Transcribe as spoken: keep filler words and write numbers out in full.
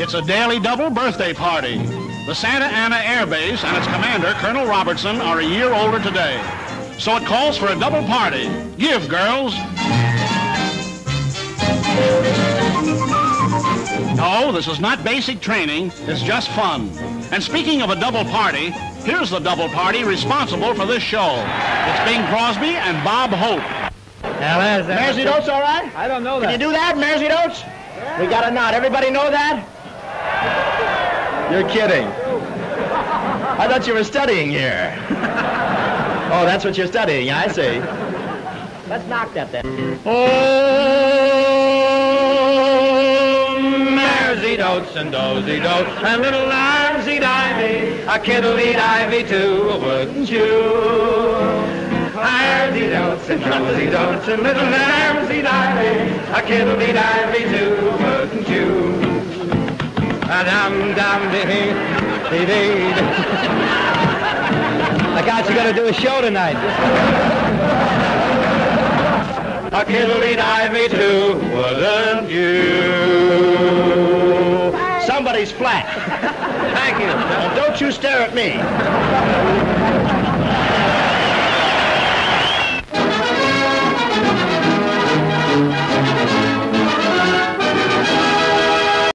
It's a daily double birthday party. The Santa Ana Air Base and its commander, Colonel Robertson, are a year older today. So it calls for a double party. Give, girls. No, this is not basic training. It's just fun. And speaking of a double party, here's the double party responsible for this show. It's Bing Crosby and Bob Hope. Now, there's that. Mersey Dotes, all right? I don't know that. Can you do that, Mersey Dotes? Yeah. We got a nod. Everybody know that? You're kidding. I thought you were studying here. Oh, that's what you're studying. I see. Let's knock that then. Oh, Mersey Dotes and Dozy Dotes and little Armsy Divey, a kiddly divey too, wouldn't you? Armsy Dotes and Dozy Dotes and little Armsy Divey, a kiddly divey too, wouldn't you? A dum dum dee dee dee. I got you gonna do a show tonight. A kiddly divey too, wouldn't you? Somebody's flat. Thank you. Now, don't you stare at me.